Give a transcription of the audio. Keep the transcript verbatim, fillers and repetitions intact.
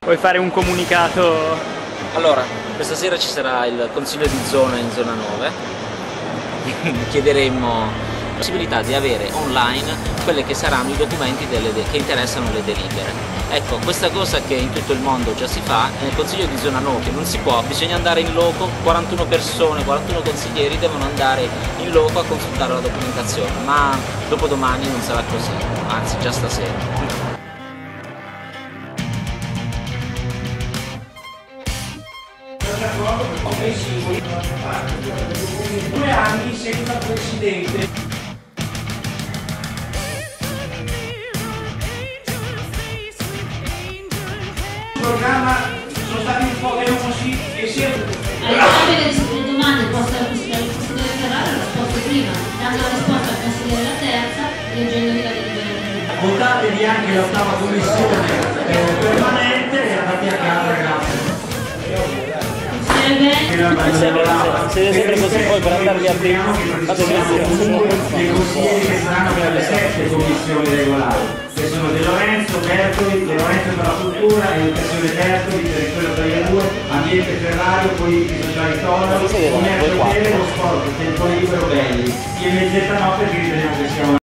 Vuoi fare un comunicato? Allora, questa sera ci sarà il consiglio di zona in zona nove. Chiederemo la possibilità di avere online quelli che saranno i documenti delle de che interessano le delibere. Ecco, questa cosa che in tutto il mondo già si fa, nel consiglio di zona nove che non si può, bisogna andare in loco, quarantuno persone, quarantuno consiglieri devono andare in loco a consultare la documentazione, ma dopodomani non sarà così, anzi già stasera. Due anni senza presidente. Il programma sono stati un po' delusi e si è... Alle domande posso declarare la risposta prima, dando la risposta al consigliere la terza, leggendovi la deliberazione. Votatevi anche l'ottava commissione eh, permanente e andate a casa, ragazzi. Siete sempre così, poi per andarvi a prima fate dei consiglieri che saranno per le sette commissioni regolari, che sono De Lorenzo, Bertoli, De Lorenzo per la cultura, educazione Bertoli, territorio per due, ambiente Ferrario, politiche sociali Toro, commercio bene, lo sport, tempo libero belli, e mezz'età no perché riteniamo che sia una